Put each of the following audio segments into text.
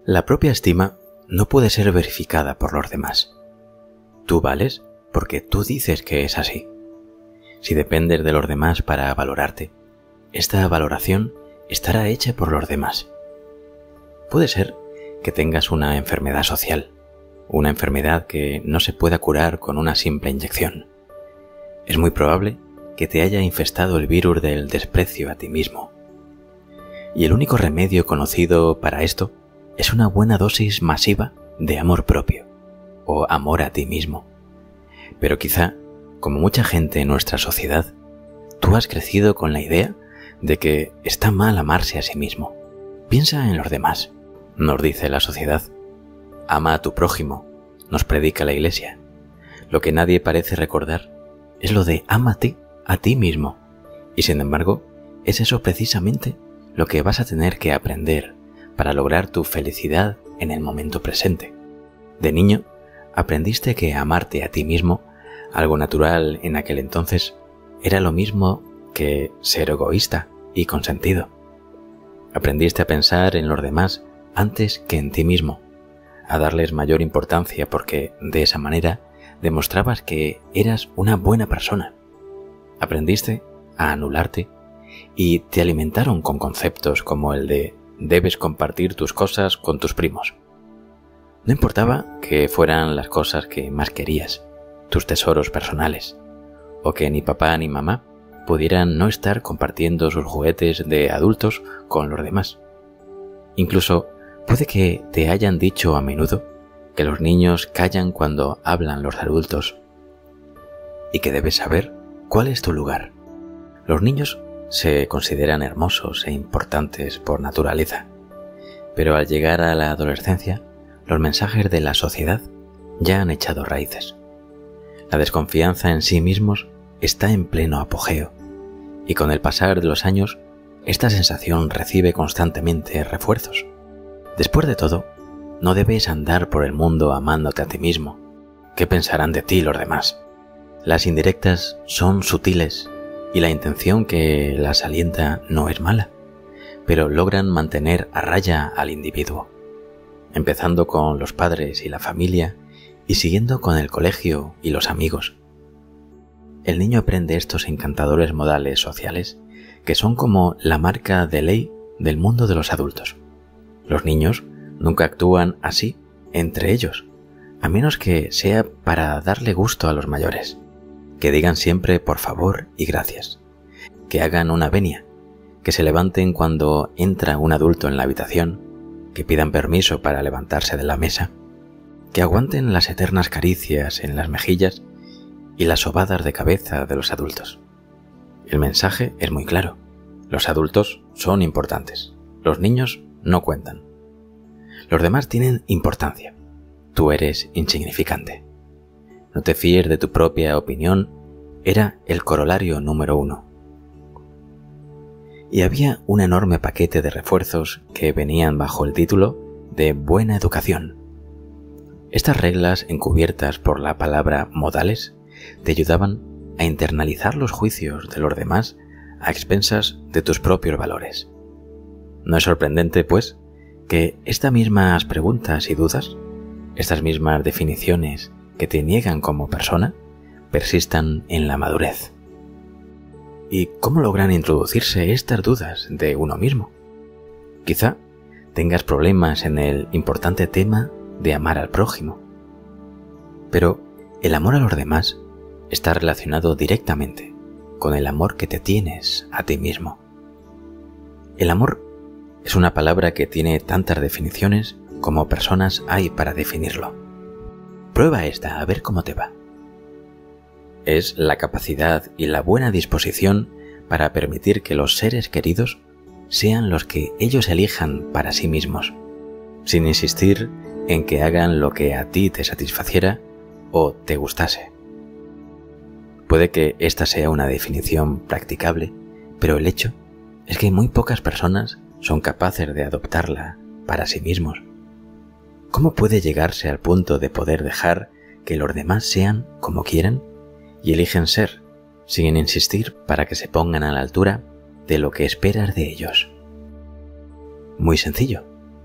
La propia estima no puede ser verificada por los demás. Tú vales porque tú dices que es así. Si dependes de los demás para valorarte, esta valoración estará hecha por los demás. Puede ser que tengas una enfermedad social, una enfermedad que no se pueda curar con una simple inyección. Es muy probable que te haya infestado el virus del desprecio a ti mismo. Y el único remedio conocido para esto es una buena dosis masiva de amor propio, o amor a ti mismo. Pero quizá, como mucha gente en nuestra sociedad, tú has crecido con la idea de que está mal amarse a sí mismo. Piensa en los demás, nos dice la sociedad. Ama a tu prójimo, nos predica la Iglesia. Lo que nadie parece recordar es lo de ámate a ti mismo. Y sin embargo, es eso precisamente lo que vas a tener que aprender para lograr tu felicidad en el momento presente. De niño, aprendiste que amarte a ti mismo, algo natural en aquel entonces, era lo mismo que ser egoísta y consentido. Aprendiste a pensar en los demás antes que en ti mismo, a darles mayor importancia porque de esa manera demostrabas que eras una buena persona. Aprendiste a anularte y te alimentaron con conceptos como el de debes compartir tus cosas con tus primos. No importaba que fueran las cosas que más querías, tus tesoros personales, o que ni papá ni mamá pudieran no estar compartiendo sus juguetes de adultos con los demás. Incluso puede que te hayan dicho a menudo que los niños callan cuando hablan los adultos y que debes saber cuál es tu lugar. Los niños se consideran hermosos e importantes por naturaleza, pero al llegar a la adolescencia, los mensajes de la sociedad ya han echado raíces. La desconfianza en sí mismos está en pleno apogeo, y con el pasar de los años, esta sensación recibe constantemente refuerzos. Después de todo, no debes andar por el mundo amándote a ti mismo. ¿Qué pensarán de ti los demás? Las indirectas son sutiles y la intención que las alienta no es mala, pero logran mantener a raya al individuo, empezando con los padres y la familia y siguiendo con el colegio y los amigos. El niño aprende estos encantadores modales sociales que son como la marca de ley del mundo de los adultos. Los niños nunca actúan así entre ellos, a menos que sea para darle gusto a los mayores, que digan siempre por favor y gracias, que hagan una venia, que se levanten cuando entra un adulto en la habitación, que pidan permiso para levantarse de la mesa, que aguanten las eternas caricias en las mejillas y las sobadas de cabeza de los adultos. El mensaje es muy claro: los adultos son importantes, los niños no cuentan. Los demás tienen importancia, tú eres insignificante. No te fíes de tu propia opinión, era el corolario número 1. Y había un enorme paquete de refuerzos que venían bajo el título de buena educación. Estas reglas encubiertas por la palabra modales te ayudaban a internalizar los juicios de los demás a expensas de tus propios valores. No es sorprendente, pues, que estas mismas preguntas y dudas, estas mismas definiciones que te niegan como persona, persistan en la madurez. ¿Y cómo logran introducirse estas dudas de uno mismo? Quizá tengas problemas en el importante tema de amar al prójimo. Pero el amor a los demás está relacionado directamente con el amor que te tienes a ti mismo. El amor es una palabra que tiene tantas definiciones como personas hay para definirlo. Prueba esta a ver cómo te va. Es la capacidad y la buena disposición para permitir que los seres queridos sean los que ellos elijan para sí mismos, sin insistir en que hagan lo que a ti te satisfaciera o te gustase. Puede que esta sea una definición practicable, pero el hecho es que muy pocas personas son capaces de adoptarla para sí mismos. ¿Cómo puede llegarse al punto de poder dejar que los demás sean como quieren y eligen ser, sin insistir para que se pongan a la altura de lo que esperas de ellos? Muy sencillo.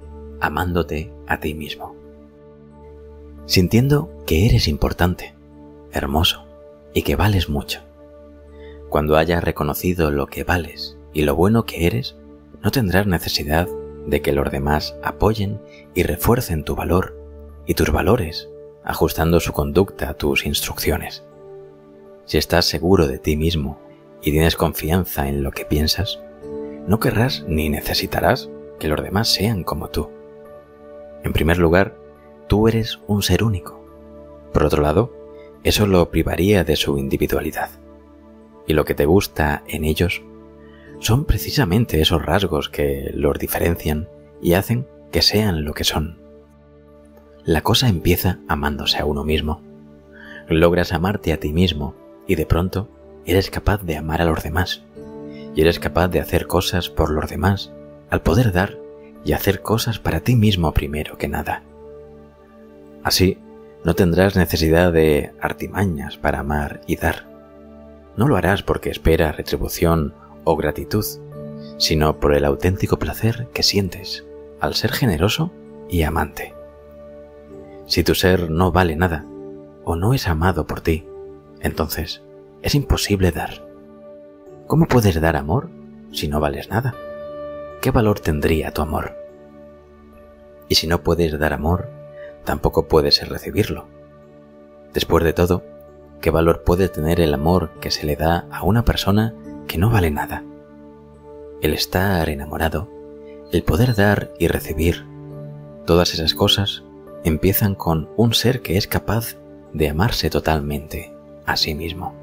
amándote a ti mismo. Sintiendo que eres importante, hermoso y que vales mucho. Cuando hayas reconocido lo que vales y lo bueno que eres, no tendrás necesidad de que los demás apoyen y refuercen tu valor y tus valores, ajustando su conducta a tus instrucciones. Si estás seguro de ti mismo y tienes confianza en lo que piensas, no querrás ni necesitarás que los demás sean como tú. En primer lugar, tú eres un ser único. Por otro lado, eso lo privaría de su individualidad. Y lo que te gusta en ellos son precisamente esos rasgos que los diferencian y hacen que sean lo que son. La cosa empieza amándose a uno mismo. Logras amarte a ti mismo y de pronto eres capaz de amar a los demás. Y eres capaz de hacer cosas por los demás al poder dar y hacer cosas para ti mismo primero que nada. Así, no tendrás necesidad de artimañas para amar y dar. No lo harás porque esperas retribución o gratitud, sino por el auténtico placer que sientes al ser generoso y amante. Si tu ser no vale nada o no es amado por ti, entonces es imposible dar. ¿Cómo puedes dar amor si no vales nada? ¿Qué valor tendría tu amor? Y si no puedes dar amor, tampoco puedes recibirlo. Después de todo, ¿qué valor puede tener el amor que se le da a una persona que no vale nada? El estar enamorado, el poder dar y recibir, todas esas cosas empiezan con un ser que es capaz de amarse totalmente a sí mismo.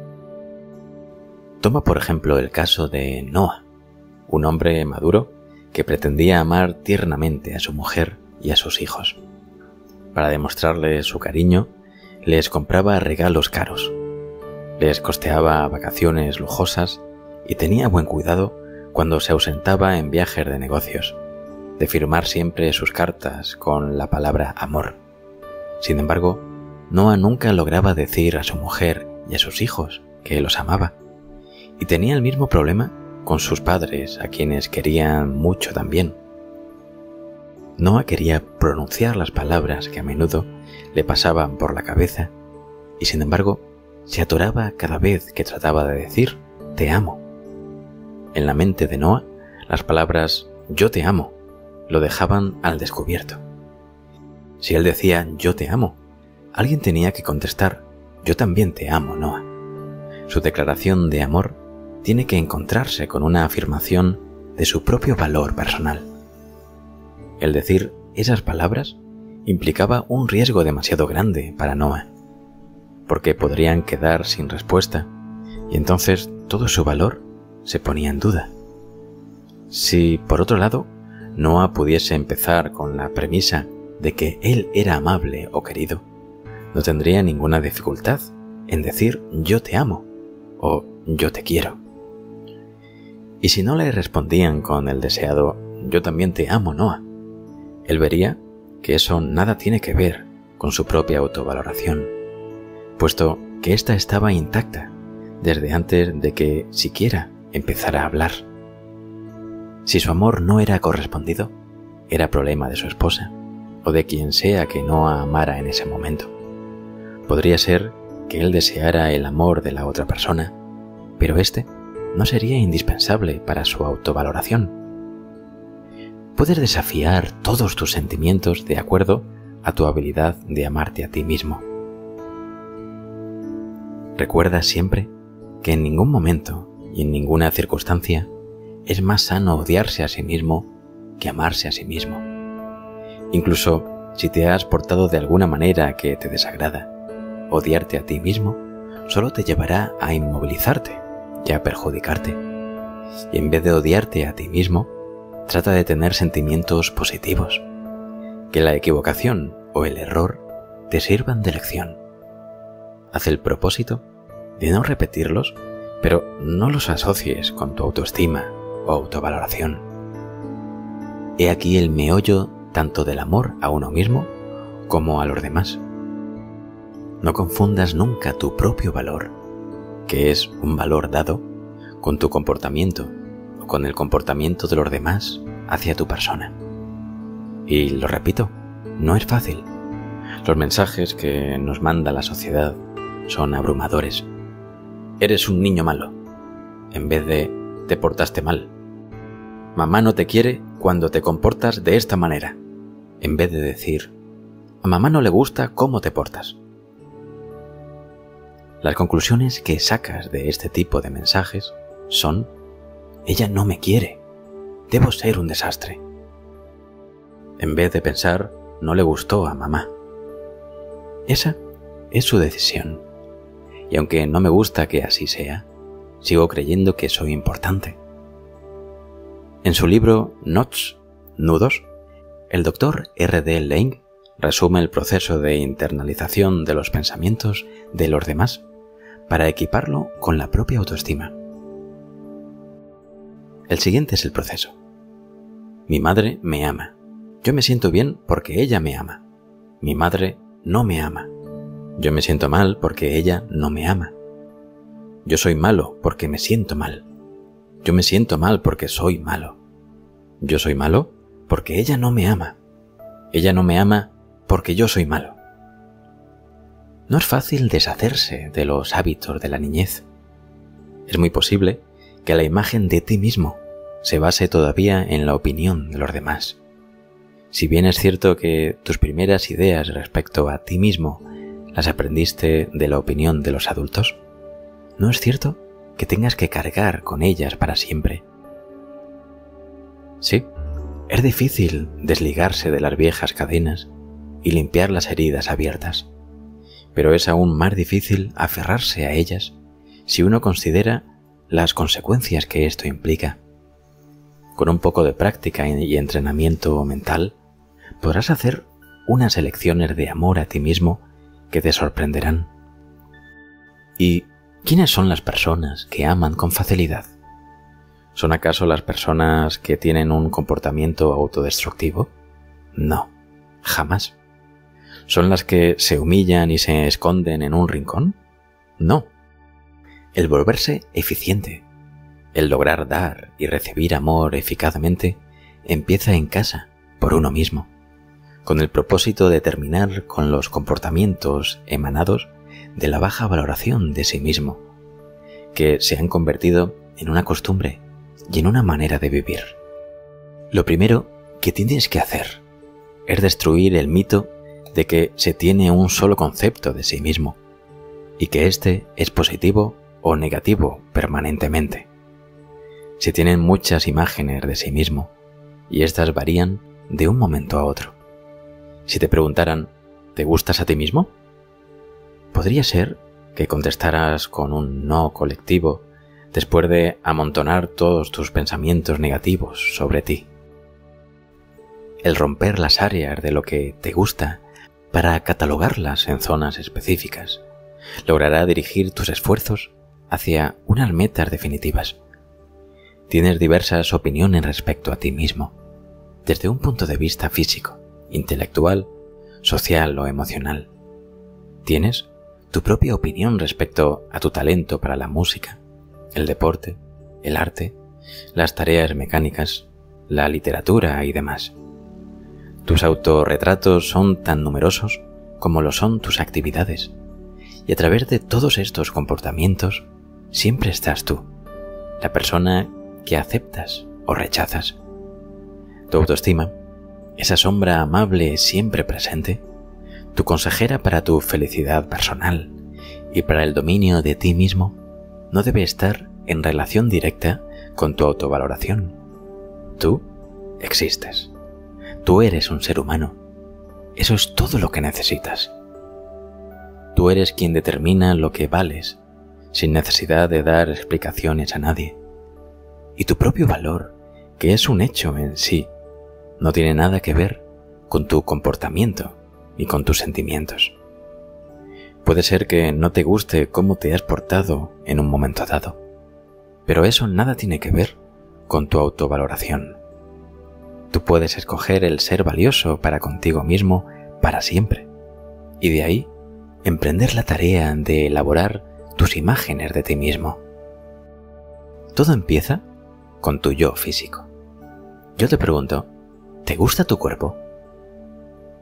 Toma por ejemplo el caso de Noah, un hombre maduro que pretendía amar tiernamente a su mujer y a sus hijos. Para demostrarles su cariño, les compraba regalos caros, les costeaba vacaciones lujosas y tenía buen cuidado cuando se ausentaba en viajes de negocios, de firmar siempre sus cartas con la palabra amor. Sin embargo, Noah nunca lograba decir a su mujer y a sus hijos que los amaba, y tenía el mismo problema con sus padres, a quienes querían mucho también. Noah quería pronunciar las palabras que a menudo le pasaban por la cabeza, y sin embargo se atoraba cada vez que trataba de decir «te amo». En la mente de Noah, las palabras «yo te amo» lo dejaban al descubierto. Si él decía «yo te amo», alguien tenía que contestar «yo también te amo, Noah». Su declaración de amor tiene que encontrarse con una afirmación de su propio valor personal. El decir esas palabras implicaba un riesgo demasiado grande para Noah, porque podrían quedar sin respuesta y entonces todo su valor se ponía en duda. Si, por otro lado, Noah pudiese empezar con la premisa de que él era amable o querido, no tendría ninguna dificultad en decir «yo te amo» o «yo te quiero». Y si no le respondían con el deseado «yo también te amo, Noah», él vería que eso nada tiene que ver con su propia autovaloración, puesto que ésta estaba intacta desde antes de que siquiera empezara a hablar. Si su amor no era correspondido, era problema de su esposa o de quien sea que Noah amara en ese momento. Podría ser que él deseara el amor de la otra persona, pero este no sería indispensable para su autovaloración. Puedes desafiar todos tus sentimientos de acuerdo a tu habilidad de amarte a ti mismo. Recuerda siempre que en ningún momento y en ninguna circunstancia es más sano odiarse a sí mismo que amarse a sí mismo. Incluso si te has portado de alguna manera que te desagrada, odiarte a ti mismo solo te llevará a inmovilizarte y a perjudicarte. Y en vez de odiarte a ti mismo, trata de tener sentimientos positivos, que la equivocación o el error te sirvan de lección. Haz el propósito de no repetirlos, pero no los asocies con tu autoestima o autovaloración. He aquí el meollo tanto del amor a uno mismo como a los demás. No confundas nunca tu propio valor, que es un valor dado, con tu comportamiento o con el comportamiento de los demás hacia tu persona. Y lo repito, no es fácil. Los mensajes que nos manda la sociedad son abrumadores. Eres un niño malo, en vez de te portaste mal. Mamá no te quiere cuando te comportas de esta manera, en vez de decir, a mamá no le gusta cómo te portas. Las conclusiones que sacas de este tipo de mensajes son, ella no me quiere, debo ser un desastre. En vez de pensar, no le gustó a mamá. Esa es su decisión. Y aunque no me gusta que así sea, sigo creyendo que soy importante. En su libro Knots, Nudos, el Dr. R.D. Laing resume el proceso de internalización de los pensamientos de los demás para equiparlo con la propia autoestima. El siguiente es el proceso. Mi madre me ama. Yo me siento bien porque ella me ama. Mi madre no me ama. Yo me siento mal porque ella no me ama. Yo soy malo porque me siento mal. Yo me siento mal porque soy malo. Yo soy malo porque ella no me ama. Ella no me ama porque yo soy malo. No es fácil deshacerse de los hábitos de la niñez. Es muy posible que la imagen de ti mismo se base todavía en la opinión de los demás. Si bien es cierto que tus primeras ideas respecto a ti mismo las aprendiste de la opinión de los adultos, no es cierto que tengas que cargar con ellas para siempre. Sí, es difícil desligarse de las viejas cadenas y limpiar las heridas abiertas, pero es aún más difícil aferrarse a ellas si uno considera las consecuencias que esto implica. Con un poco de práctica y entrenamiento mental, podrás hacer unas elecciones de amor a ti mismo que te sorprenderán. ¿Y quiénes son las personas que aman con facilidad? ¿Son acaso las personas que tienen un comportamiento autodestructivo? No, jamás. ¿Son las que se humillan y se esconden en un rincón? No. El volverse eficiente, el lograr dar y recibir amor eficazmente, empieza en casa, por uno mismo, con el propósito de terminar con los comportamientos emanados de la baja valoración de sí mismo, que se han convertido en una costumbre y en una manera de vivir. Lo primero que tienes que hacer es destruir el mito de que se tiene un solo concepto de sí mismo y que éste es positivo o negativo permanentemente. Se tienen muchas imágenes de sí mismo y éstas varían de un momento a otro. Si te preguntaran, ¿te gustas a ti mismo?, podría ser que contestaras con un no colectivo después de amontonar todos tus pensamientos negativos sobre ti. El romper las áreas de lo que te gusta para catalogarlas en zonas específicas logrará dirigir tus esfuerzos hacia unas metas definitivas. Tienes diversas opiniones respecto a ti mismo, desde un punto de vista físico, intelectual, social o emocional. Tienes tu propia opinión respecto a tu talento para la música, el deporte, el arte, las tareas mecánicas, la literatura y demás. Tus autorretratos son tan numerosos como lo son tus actividades, y a través de todos estos comportamientos siempre estás tú, la persona que aceptas o rechazas. Tu autoestima, esa sombra amable siempre presente, tu consejera para tu felicidad personal y para el dominio de ti mismo, no debe estar en relación directa con tu autovaloración. Tú existes. Tú eres un ser humano. Eso es todo lo que necesitas. Tú eres quien determina lo que vales, sin necesidad de dar explicaciones a nadie. Y tu propio valor, que es un hecho en sí, no tiene nada que ver con tu comportamiento y con tus sentimientos. Puede ser que no te guste cómo te has portado en un momento dado, pero eso nada tiene que ver con tu autovaloración. Tú puedes escoger el ser valioso para contigo mismo para siempre, y de ahí emprender la tarea de elaborar tus imágenes de ti mismo. Todo empieza con tu yo físico. Yo te pregunto, ¿te gusta tu cuerpo?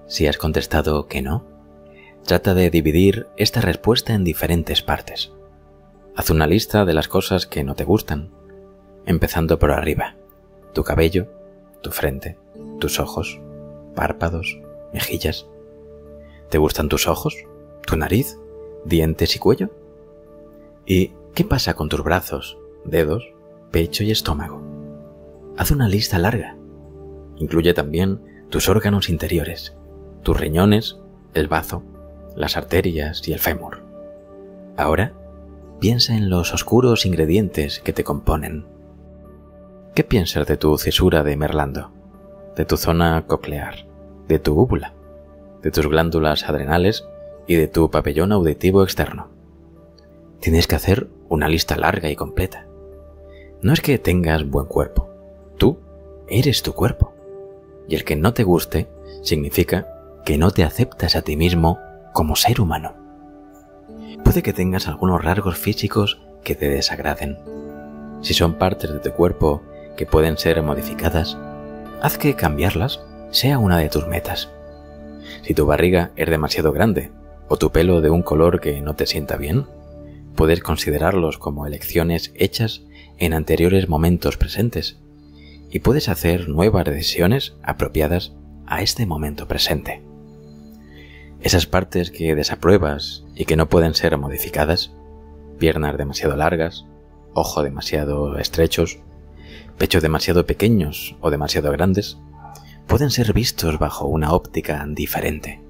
Si has contestado que no, trata de dividir esta respuesta en diferentes partes. Haz una lista de las cosas que no te gustan, empezando por arriba: tu cabello, tu frente, tus ojos, párpados, mejillas. ¿Te gustan tus ojos, tu nariz, dientes y cuello? ¿Y qué pasa con tus brazos, dedos, pecho y estómago? Haz una lista larga. Incluye también tus órganos interiores, tus riñones, el bazo, las arterias y el fémur. Ahora, piensa en los oscuros ingredientes que te componen. ¿Qué piensas de tu cisura de Merlando, de tu zona coclear, de tu úvula, de tus glándulas adrenales y de tu pabellón auditivo externo? Tienes que hacer una lista larga y completa. No es que tengas buen cuerpo, tú eres tu cuerpo. Y el que no te guste significa que no te aceptas a ti mismo como ser humano. Puede que tengas algunos rasgos físicos que te desagraden. Si son partes de tu cuerpo que pueden ser modificadas, haz que cambiarlas sea una de tus metas. Si tu barriga es demasiado grande o tu pelo de un color que no te sienta bien, puedes considerarlos como elecciones hechas en anteriores momentos presentes y puedes hacer nuevas decisiones apropiadas a este momento presente. Esas partes que desapruebas y que no pueden ser modificadas, piernas demasiado largas, ojos demasiado estrechos, pechos demasiado pequeños o demasiado grandes, pueden ser vistos bajo una óptica diferente.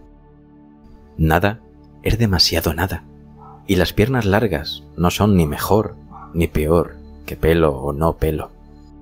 Nada es demasiado nada, y las piernas largas no son ni mejor ni peor que pelo o no pelo.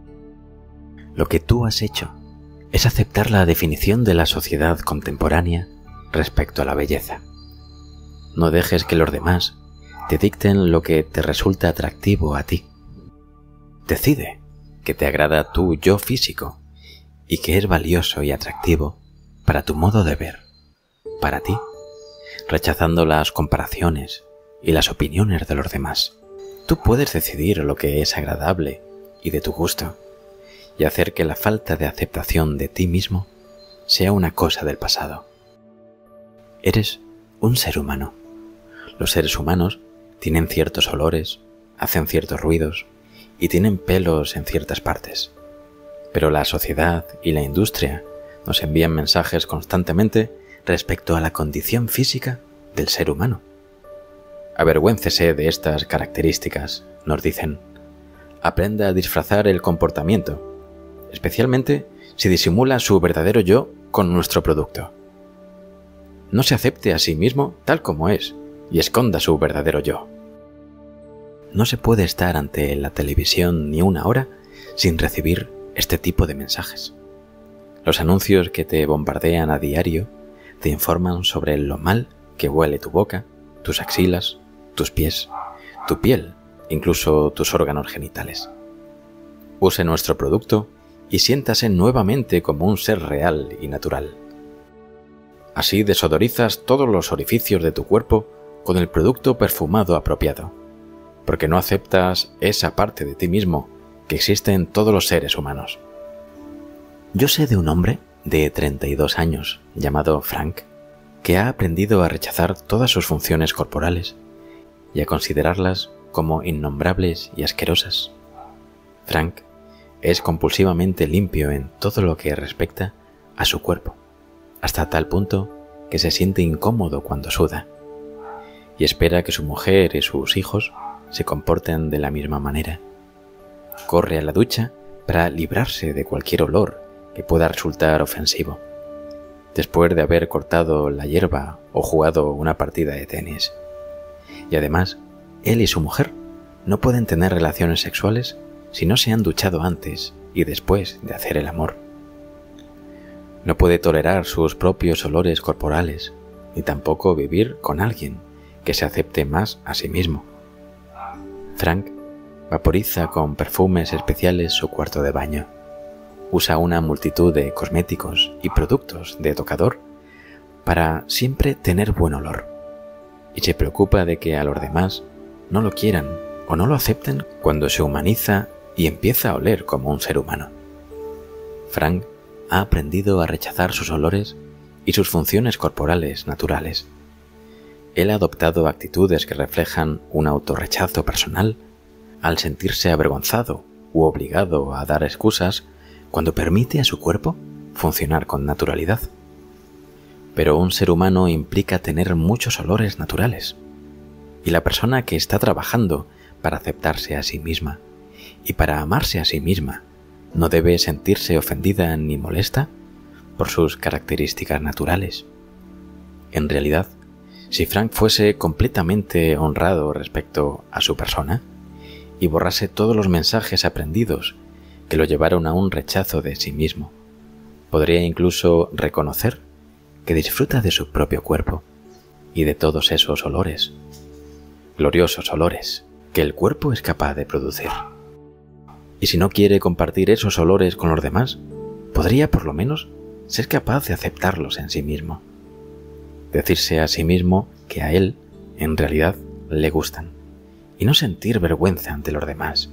Lo que tú has hecho es aceptar la definición de la sociedad contemporánea respecto a la belleza. No dejes que los demás te dicten lo que te resulta atractivo a ti. Decide que te agrada tu yo físico y que es valioso y atractivo para tu modo de ver, para ti, rechazando las comparaciones y las opiniones de los demás. Tú puedes decidir lo que es agradable y de tu gusto y hacer que la falta de aceptación de ti mismo sea una cosa del pasado. Eres un ser humano. Los seres humanos tienen ciertos olores, hacen ciertos ruidos y tienen pelos en ciertas partes. Pero la sociedad y la industria nos envían mensajes constantemente respecto a la condición física del ser humano. Avergüéncese de estas características, nos dicen. Aprenda a disfrazar el comportamiento, especialmente si disimula su verdadero yo con nuestro producto. No se acepte a sí mismo tal como es y esconda su verdadero yo. No se puede estar ante la televisión ni una hora sin recibir este tipo de mensajes. Los anuncios que te bombardean a diario te informan sobre lo mal que huele tu boca, tus axilas, tus pies, tu piel, incluso tus órganos genitales. Use nuestro producto y siéntase nuevamente como un ser real y natural. Así desodorizas todos los orificios de tu cuerpo con el producto perfumado apropiado, porque no aceptas esa parte de ti mismo que existe en todos los seres humanos. Yo sé de un hombre de 32 años llamado Frank que ha aprendido a rechazar todas sus funciones corporales y a considerarlas como innombrables y asquerosas. Frank es compulsivamente limpio en todo lo que respecta a su cuerpo, hasta tal punto que se siente incómodo cuando suda, y espera que su mujer y sus hijos se comporten de la misma manera. Corre a la ducha para librarse de cualquier olor que pueda resultar ofensivo, después de haber cortado la hierba o jugado una partida de tenis. Y además, él y su mujer no pueden tener relaciones sexuales si no se han duchado antes y después de hacer el amor. No puede tolerar sus propios olores corporales, ni tampoco vivir con alguien que se acepte más a sí mismo. Frank vaporiza con perfumes especiales su cuarto de baño. Usa una multitud de cosméticos y productos de tocador para siempre tener buen olor. Y se preocupa de que a los demás no lo quieran o no lo acepten cuando se humaniza y empieza a oler como un ser humano. Frank ha aprendido a rechazar sus olores y sus funciones corporales naturales. Él ha adoptado actitudes que reflejan un autorrechazo personal al sentirse avergonzado u obligado a dar excusas cuando permite a su cuerpo funcionar con naturalidad. Pero un ser humano implica tener muchos olores naturales, y la persona que está trabajando para aceptarse a sí misma y para amarse a sí misma no debe sentirse ofendida ni molesta por sus características naturales. En realidad, si Frank fuese completamente honrado respecto a su persona y borrase todos los mensajes aprendidos que lo llevaron a un rechazo de sí mismo, podría incluso reconocer que disfruta de su propio cuerpo y de todos esos olores, gloriosos olores, que el cuerpo es capaz de producir. Y si no quiere compartir esos olores con los demás, podría por lo menos ser capaz de aceptarlos en sí mismo. Decirse a sí mismo que a él, en realidad, le gustan, y no sentir vergüenza ante los demás.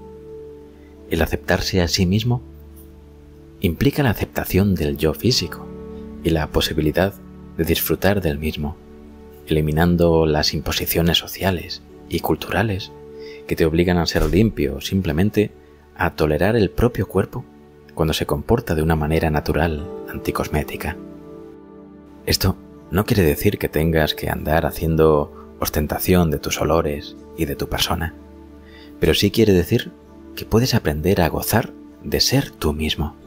El aceptarse a sí mismo implica la aceptación del yo físico y la posibilidad de disfrutar del mismo, eliminando las imposiciones sociales y culturales que te obligan a ser limpio o simplemente a tolerar el propio cuerpo cuando se comporta de una manera natural, anticosmética. Esto no quiere decir que tengas que andar haciendo ostentación de tus olores y de tu persona, pero sí quiere decir que puedes aprender a gozar de ser tú mismo.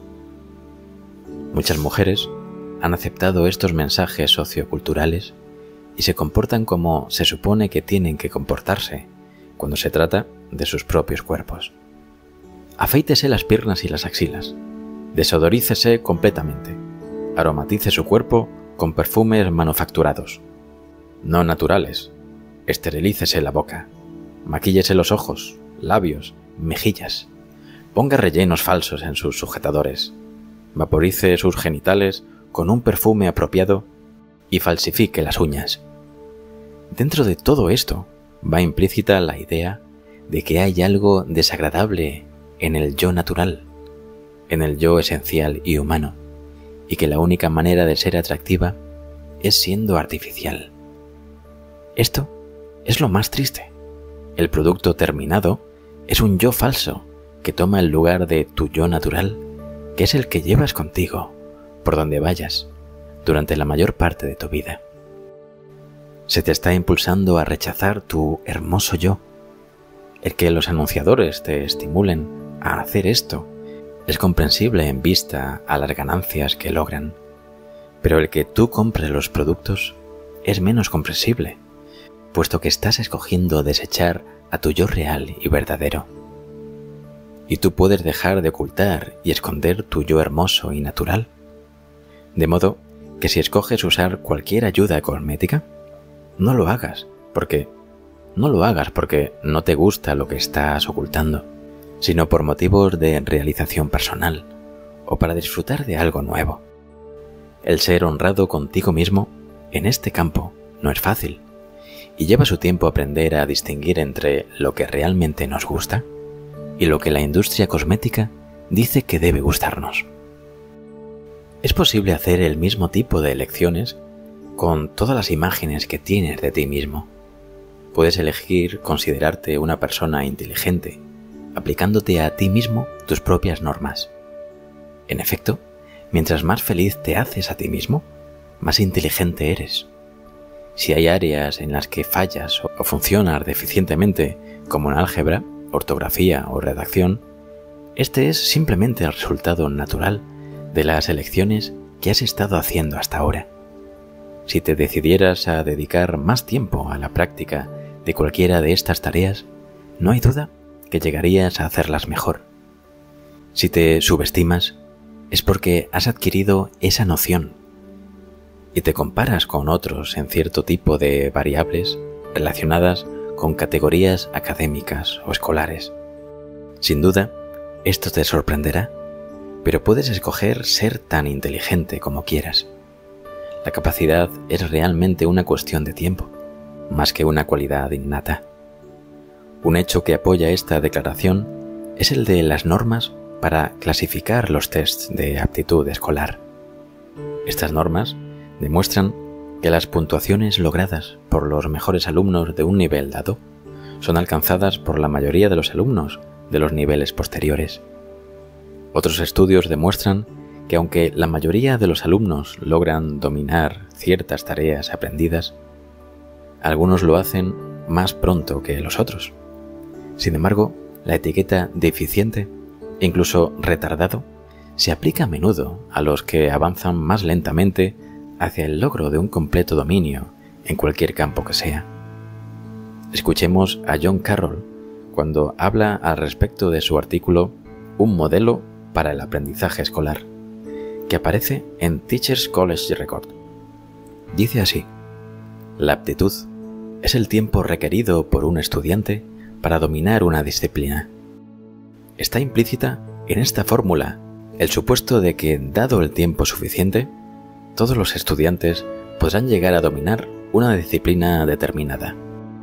Muchas mujeres han aceptado estos mensajes socioculturales y se comportan como se supone que tienen que comportarse cuando se trata de sus propios cuerpos. Afeítese las piernas y las axilas, desodorícese completamente, aromatice su cuerpo con perfumes manufacturados, no naturales, esterilícese la boca, maquíllese los ojos, labios, mejillas, ponga rellenos falsos en sus sujetadores, vaporice sus genitales con un perfume apropiado y falsifique las uñas. Dentro de todo esto va implícita la idea de que hay algo desagradable en el yo natural, en el yo esencial y humano, y que la única manera de ser atractiva es siendo artificial. Esto es lo más triste. El producto terminado es un yo falso que toma el lugar de tu yo natural, que es el que llevas contigo por donde vayas durante la mayor parte de tu vida. Se te está impulsando a rechazar tu hermoso yo. El que los anunciadores te estimulen a hacer esto es comprensible en vista a las ganancias que logran, pero el que tú compres los productos es menos comprensible, puesto que estás escogiendo desechar a tu yo real y verdadero. Y tú puedes dejar de ocultar y esconder tu yo hermoso y natural, de modo que si escoges usar cualquier ayuda cosmética, no lo hagas porque no te gusta lo que estás ocultando, sino por motivos de realización personal o para disfrutar de algo nuevo. El ser honrado contigo mismo en este campo no es fácil y lleva su tiempo aprender a distinguir entre lo que realmente nos gusta y lo que la industria cosmética dice que debe gustarnos. Es posible hacer el mismo tipo de elecciones con todas las imágenes que tienes de ti mismo. Puedes elegir considerarte una persona inteligente, aplicándote a ti mismo tus propias normas. En efecto, mientras más feliz te haces a ti mismo, más inteligente eres. Si hay áreas en las que fallas o funcionas deficientemente, como en álgebra, ortografía o redacción, este es simplemente el resultado natural de las elecciones que has estado haciendo hasta ahora. Si te decidieras a dedicar más tiempo a la práctica de cualquiera de estas tareas, no hay duda que llegarías a hacerlas mejor. Si te subestimas, es porque has adquirido esa noción y te comparas con otros en cierto tipo de variables relacionadas con categorías académicas o escolares. Sin duda, esto te sorprenderá, pero puedes escoger ser tan inteligente como quieras. La capacidad es realmente una cuestión de tiempo, más que una cualidad innata. Un hecho que apoya esta declaración es el de las normas para clasificar los tests de aptitud escolar. Estas normas demuestran que las puntuaciones logradas por los mejores alumnos de un nivel dado son alcanzadas por la mayoría de los alumnos de los niveles posteriores. Otros estudios demuestran que aunque la mayoría de los alumnos logran dominar ciertas tareas aprendidas, algunos lo hacen más pronto que los otros. Sin embargo, la etiqueta deficiente, incluso retardado, se aplica a menudo a los que avanzan más lentamente hacia el logro de un completo dominio en cualquier campo que sea. Escuchemos a John Carroll cuando habla al respecto de su artículo Un modelo para el aprendizaje escolar, que aparece en Teachers College Record. Dice así: la aptitud es el tiempo requerido por un estudiante para dominar una disciplina. Está implícita en esta fórmula el supuesto de que, dado el tiempo suficiente, todos los estudiantes podrán llegar a dominar una disciplina determinada.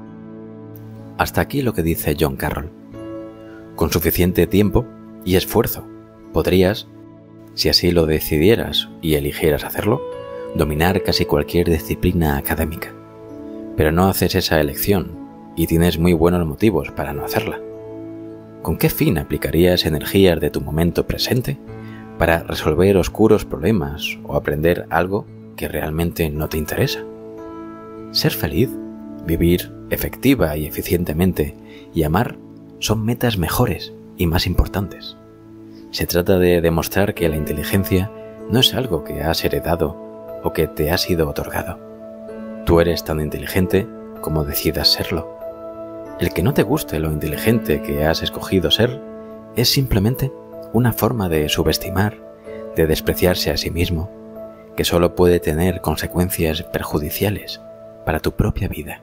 Hasta aquí lo que dice John Carroll. Con suficiente tiempo y esfuerzo, podrías, si así lo decidieras y eligieras hacerlo, dominar casi cualquier disciplina académica. Pero no haces esa elección y tienes muy buenos motivos para no hacerla. ¿Con qué fin aplicarías energías de tu momento presente para resolver oscuros problemas o aprender algo que realmente no te interesa? Ser feliz, vivir efectiva y eficientemente y amar son metas mejores y más importantes. Se trata de demostrar que la inteligencia no es algo que has heredado o que te ha sido otorgado. Tú eres tan inteligente como decidas serlo. El que no te guste lo inteligente que has escogido ser es simplemente una forma de subestimar, de despreciarse a sí mismo, que solo puede tener consecuencias perjudiciales para tu propia vida.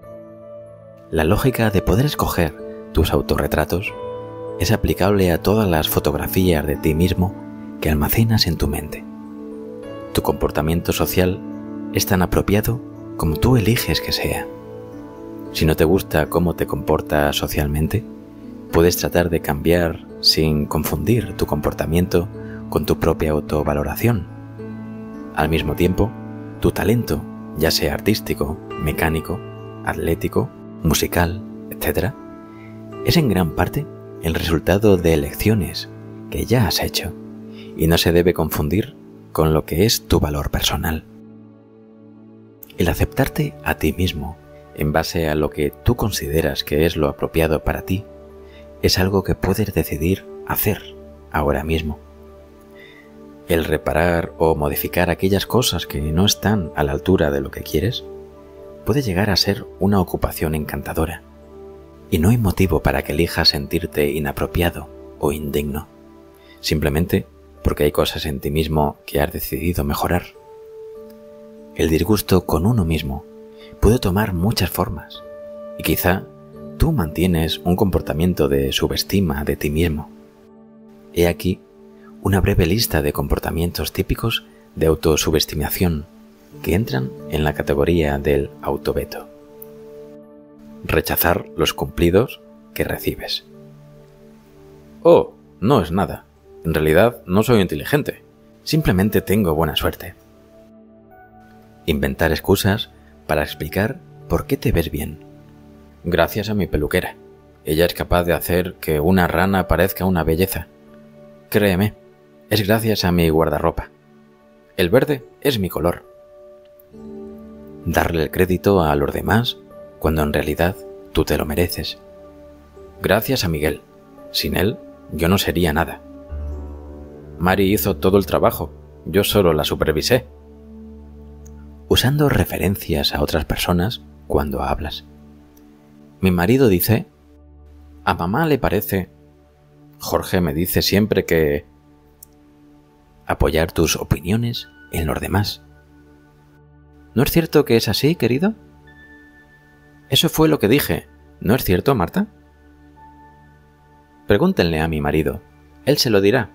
La lógica de poder escoger tus autorretratos es aplicable a todas las fotografías de ti mismo que almacenas en tu mente. Tu comportamiento social es tan apropiado como tú eliges que sea. Si no te gusta cómo te comportas socialmente, puedes tratar de cambiar sin confundir tu comportamiento con tu propia autovaloración. Al mismo tiempo, tu talento, ya sea artístico, mecánico, atlético, musical, etc., es en gran parte el resultado de elecciones que ya has hecho y no se debe confundir con lo que es tu valor personal. El aceptarte a ti mismo en base a lo que tú consideras que es lo apropiado para ti es algo que puedes decidir hacer ahora mismo. El reparar o modificar aquellas cosas que no están a la altura de lo que quieres puede llegar a ser una ocupación encantadora, y no hay motivo para que elijas sentirte inapropiado o indigno, simplemente porque hay cosas en ti mismo que has decidido mejorar. El disgusto con uno mismo puede tomar muchas formas, y quizá tú mantienes un comportamiento de subestima de ti mismo. He aquí una breve lista de comportamientos típicos de autosubestimación que entran en la categoría del autoveto. Rechazar los cumplidos que recibes. Oh, no es nada. En realidad no soy inteligente. Simplemente tengo buena suerte. Inventar excusas para explicar por qué te ves bien. Gracias a mi peluquera. Ella es capaz de hacer que una rana parezca una belleza. Créeme, es gracias a mi guardarropa. El verde es mi color. Darle el crédito a los demás cuando en realidad tú te lo mereces. Gracias a Miguel. Sin él, yo no sería nada. Mari hizo todo el trabajo. Yo solo la supervisé. Usando referencias a otras personas cuando hablas. Mi marido dice: a mamá le parece. Jorge me dice siempre que... Apoyar tus opiniones en los demás. ¿No es cierto que es así, querido? Eso fue lo que dije. ¿No es cierto, Marta? Pregúntenle a mi marido. Él se lo dirá.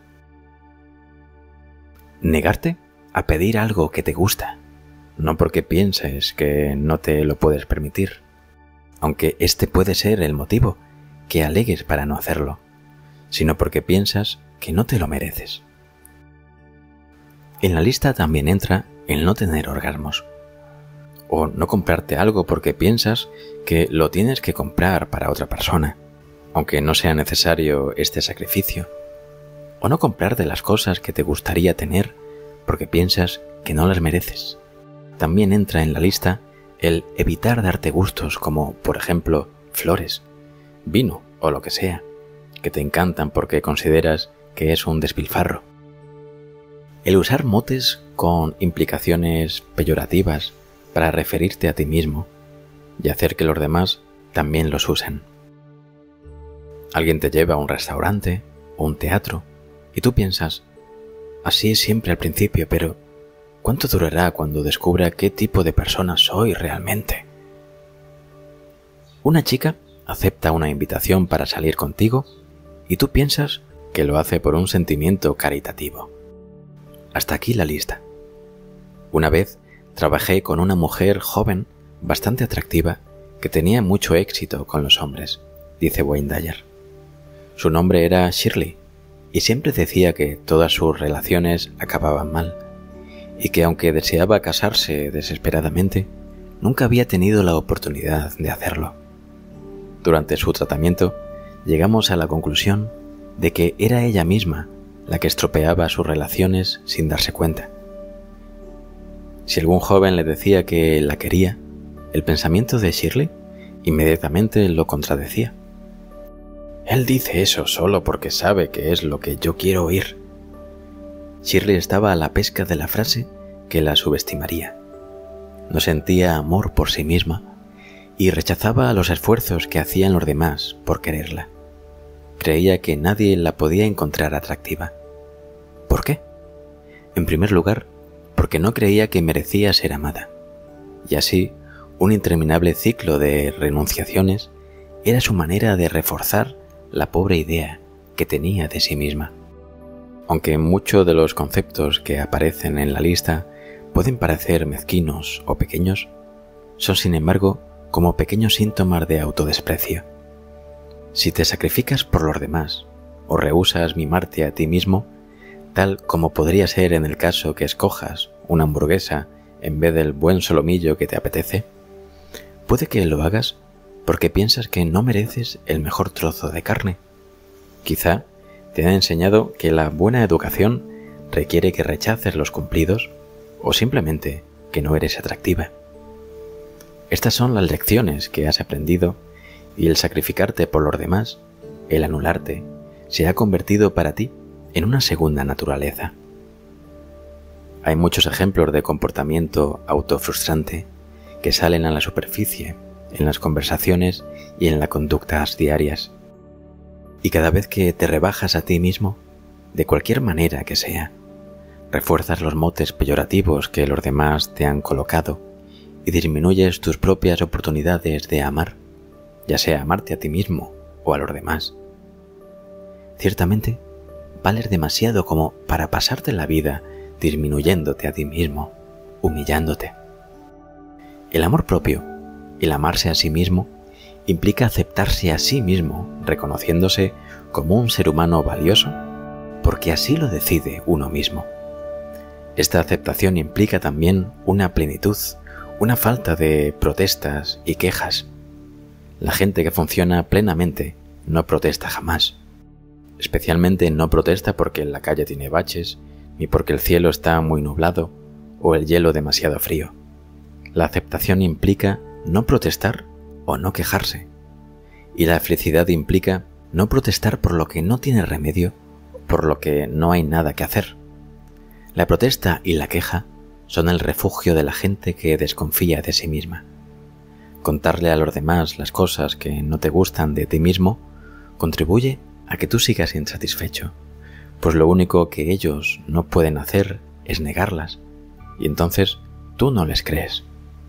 Negarte a pedir algo que te gusta, no porque pienses que no te lo puedes permitir, aunque este puede ser el motivo que alegues para no hacerlo, sino porque piensas que no te lo mereces. En la lista también entra el no tener orgasmos. O no comprarte algo porque piensas que lo tienes que comprar para otra persona, aunque no sea necesario este sacrificio. O no comprarte las cosas que te gustaría tener porque piensas que no las mereces. También entra en la lista el evitar darte gustos como, por ejemplo, flores, vino o lo que sea, que te encantan porque consideras que es un despilfarro. El usar motes con implicaciones peyorativas para referirte a ti mismo y hacer que los demás también los usen. Alguien te lleva a un restaurante o un teatro y tú piensas, así es siempre al principio, pero ¿cuánto durará cuando descubra qué tipo de persona soy realmente? Una chica acepta una invitación para salir contigo y tú piensas que lo hace por un sentimiento caritativo. Hasta aquí la lista. Una vez trabajé con una mujer joven, bastante atractiva, que tenía mucho éxito con los hombres, dice Wayne Dyer. Su nombre era Shirley y siempre decía que todas sus relaciones acababan mal y que aunque deseaba casarse desesperadamente, nunca había tenido la oportunidad de hacerlo. Durante su tratamiento, llegamos a la conclusión de que era ella misma la que estropeaba sus relaciones sin darse cuenta. Si algún joven le decía que la quería, el pensamiento de Shirley inmediatamente lo contradecía. Él dice eso solo porque sabe que es lo que yo quiero oír. Shirley estaba a la pesca de la frase que la subestimaría. No sentía amor por sí misma y rechazaba los esfuerzos que hacían los demás por quererla. Creía que nadie la podía encontrar atractiva. ¿Por qué? En primer lugar, porque no creía que merecía ser amada. Y así, un interminable ciclo de renunciaciones era su manera de reforzar la pobre idea que tenía de sí misma. Aunque muchos de los conceptos que aparecen en la lista pueden parecer mezquinos o pequeños, son sin embargo como pequeños síntomas de autodesprecio. Si te sacrificas por los demás o rehúsas mimarte a ti mismo, tal como podría ser en el caso que escojas una hamburguesa en vez del buen solomillo que te apetece, puede que lo hagas porque piensas que no mereces el mejor trozo de carne. Quizá te han enseñado que la buena educación requiere que rechaces los cumplidos o simplemente que no eres atractiva. Estas son las lecciones que has aprendido y el sacrificarte por los demás, el anularte, se ha convertido para ti en una segunda naturaleza. Hay muchos ejemplos de comportamiento autofrustrante que salen a la superficie en las conversaciones y en las conductas diarias. Y cada vez que te rebajas a ti mismo, de cualquier manera que sea, refuerzas los motes peyorativos que los demás te han colocado y disminuyes tus propias oportunidades de amar, ya sea amarte a ti mismo o a los demás. Ciertamente, vales demasiado como para pasarte la vida disminuyéndote a ti mismo, humillándote. El amor propio, el amarse a sí mismo, implica aceptarse a sí mismo, reconociéndose como un ser humano valioso, porque así lo decide uno mismo. Esta aceptación implica también una plenitud, una falta de protestas y quejas. La gente que funciona plenamente no protesta jamás. Especialmente no protesta porque la calle tiene baches, ni porque el cielo está muy nublado o el hielo demasiado frío. La aceptación implica no protestar o no quejarse. Y la felicidad implica no protestar por lo que no tiene remedio, por lo que no hay nada que hacer. La protesta y la queja son el refugio de la gente que desconfía de sí misma. Contarle a los demás las cosas que no te gustan de ti mismo contribuye a que tú sigas insatisfecho, pues lo único que ellos no pueden hacer es negarlas, y entonces tú no les crees.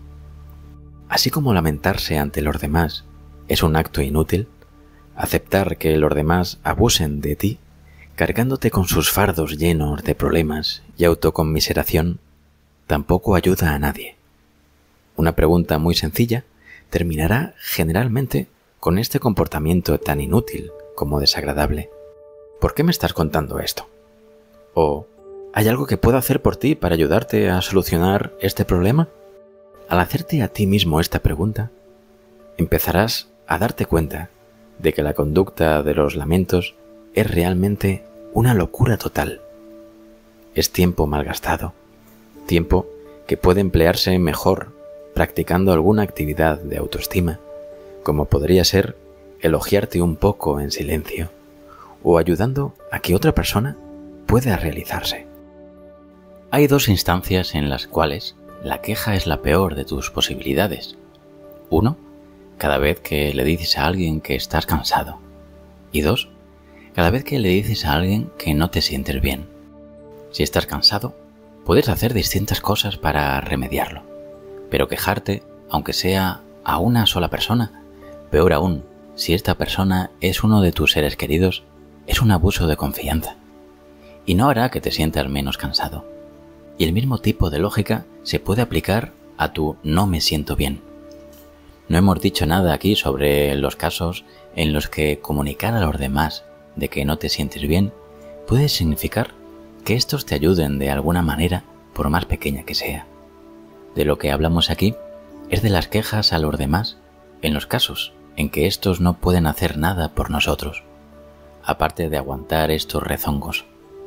Así como lamentarse ante los demás es un acto inútil, aceptar que los demás abusen de ti, cargándote con sus fardos llenos de problemas y autoconmiseración, tampoco ayuda a nadie. Una pregunta muy sencilla terminará generalmente con este comportamiento tan inútil como desagradable. ¿Por qué me estás contando esto? O, ¿Hay algo que pueda hacer por ti para ayudarte a solucionar este problema? Al hacerte a ti mismo esta pregunta, empezarás a darte cuenta de que la conducta de los lamentos es realmente una locura total. Es tiempo malgastado, tiempo que puede emplearse mejor practicando alguna actividad de autoestima, como podría ser elogiarte un poco en silencio o ayudando a que otra persona pueda realizarse. Hay dos instancias en las cuales la queja es la peor de tus posibilidades. Uno, cada vez que le dices a alguien que estás cansado. Y dos, cada vez que le dices a alguien que no te sientes bien. Si estás cansado, puedes hacer distintas cosas para remediarlo. Pero quejarte, aunque sea a una sola persona, peor aún, si esta persona es uno de tus seres queridos, es un abuso de confianza. Y no hará que te sientas menos cansado. Y el mismo tipo de lógica se puede aplicar a tu no me siento bien. No hemos dicho nada aquí sobre los casos en los que comunicar a los demás de que no te sientes bien puede significar que estos te ayuden de alguna manera, por más pequeña que sea. De lo que hablamos aquí es de las quejas a los demás en los casos en que estos no pueden hacer nada por nosotros, aparte de aguantar estos rezongos.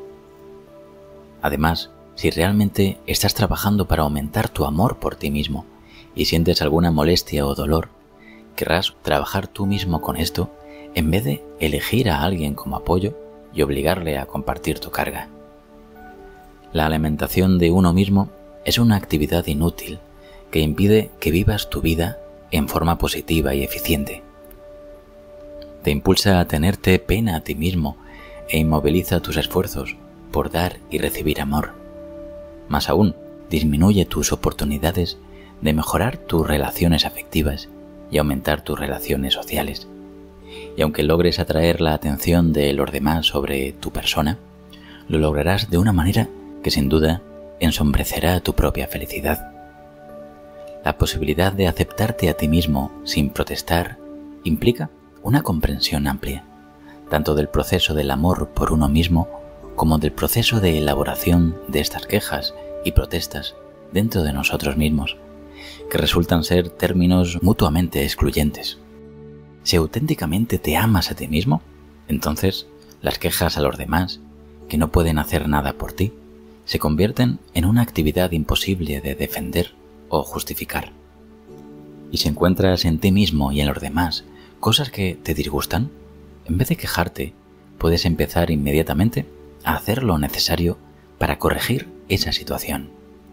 Además, si realmente estás trabajando para aumentar tu amor por ti mismo y sientes alguna molestia o dolor, querrás trabajar tú mismo con esto en vez de elegir a alguien como apoyo y obligarle a compartir tu carga. La alimentación de uno mismo es una actividad inútil que impide que vivas tu vida en forma positiva y eficiente. Te impulsa a tenerte pena a ti mismo e inmoviliza tus esfuerzos por dar y recibir amor. Más aún, disminuye tus oportunidades de mejorar tus relaciones afectivas y aumentar tus relaciones sociales. Y aunque logres atraer la atención de los demás sobre tu persona, lo lograrás de una manera que sin duda ensombrecerá tu propia felicidad. La posibilidad de aceptarte a ti mismo sin protestar implica una comprensión amplia, tanto del proceso del amor por uno mismo como del proceso de elaboración de estas quejas y protestas dentro de nosotros mismos, que resultan ser términos mutuamente excluyentes. Si auténticamente te amas a ti mismo, entonces las quejas a los demás, que no pueden hacer nada por ti, se convierten en una actividad imposible de defender o justificar. Y si encuentras en ti mismo y en los demás cosas que te disgustan, en vez de quejarte, puedes empezar inmediatamente a hacer lo necesario para corregir esa situación.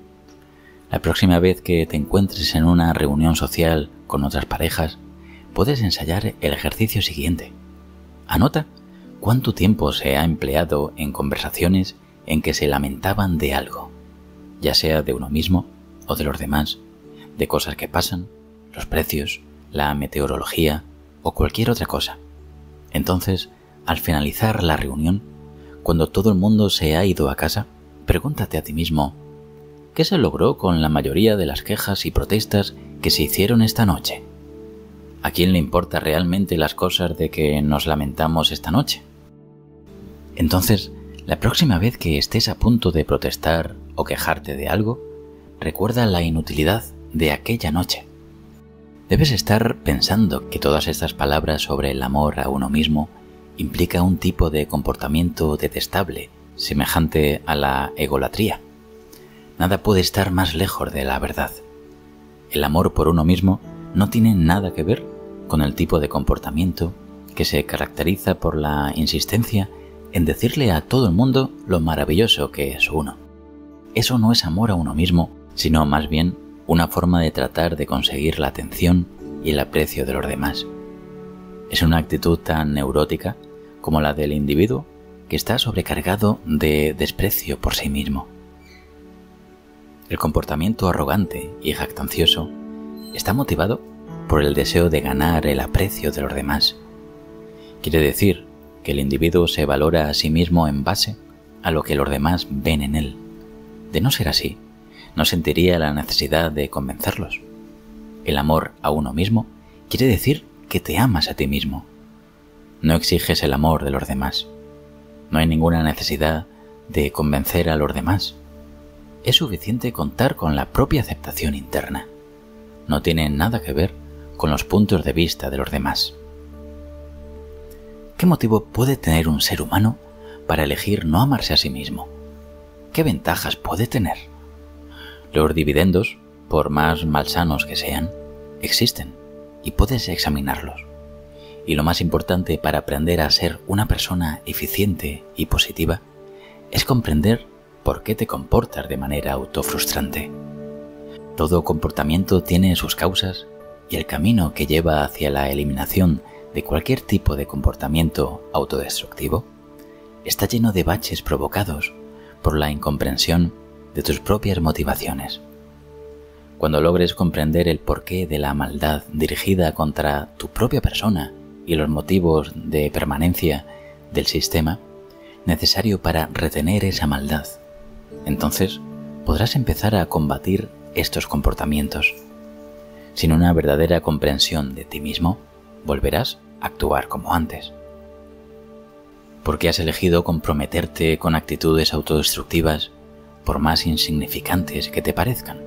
La próxima vez que te encuentres en una reunión social con otras parejas, puedes ensayar el ejercicio siguiente. Anota cuánto tiempo se ha empleado en conversaciones en que se lamentaban de algo, ya sea de uno mismo o de los demás, de cosas que pasan, los precios, la meteorología o cualquier otra cosa. Entonces, al finalizar la reunión, cuando todo el mundo se ha ido a casa, pregúntate a ti mismo, ¿qué se logró con la mayoría de las quejas y protestas que se hicieron esta noche? ¿A quién le importa realmente las cosas de que nos lamentamos esta noche? Entonces, la próxima vez que estés a punto de protestar o quejarte de algo, recuerda la inutilidad de aquella noche. Debes estar pensando que todas estas palabras sobre el amor a uno mismo implica un tipo de comportamiento detestable, semejante a la egolatría. Nada puede estar más lejos de la verdad. El amor por uno mismo no tiene nada que ver con el tipo de comportamiento que se caracteriza por la insistencia en decirle a todo el mundo lo maravilloso que es uno. Eso no es amor a uno mismo, sino más bien una forma de tratar de conseguir la atención y el aprecio de los demás. Es una actitud tan neurótica como la del individuo que está sobrecargado de desprecio por sí mismo. El comportamiento arrogante y jactancioso está motivado por el deseo de ganar el aprecio de los demás. Quiere decir que el individuo se valora a sí mismo en base a lo que los demás ven en él. De no ser así, no sentiría la necesidad de convencerlos. El amor a uno mismo quiere decir que te amas a ti mismo. No exiges el amor de los demás. No hay ninguna necesidad de convencer a los demás. Es suficiente contar con la propia aceptación interna. No tiene nada que ver con los puntos de vista de los demás. ¿Qué motivo puede tener un ser humano para elegir no amarse a sí mismo? ¿Qué ventajas puede tener? Los dividendos, por más malsanos que sean, existen y puedes examinarlos. Y lo más importante para aprender a ser una persona eficiente y positiva es comprender por qué te comportas de manera autofrustrante. Todo comportamiento tiene sus causas y el camino que lleva hacia la eliminación de cualquier tipo de comportamiento autodestructivo está lleno de baches provocados por la incomprensión de tus propias motivaciones. Cuando logres comprender el porqué de la maldad dirigida contra tu propia persona y los motivos de permanencia del sistema necesario para retener esa maldad, entonces podrás empezar a combatir estos comportamientos. Sin una verdadera comprensión de ti mismo, volverás a actuar como antes. ¿Por qué has elegido comprometerte con actitudes autodestructivas, por más insignificantes que te parezcan?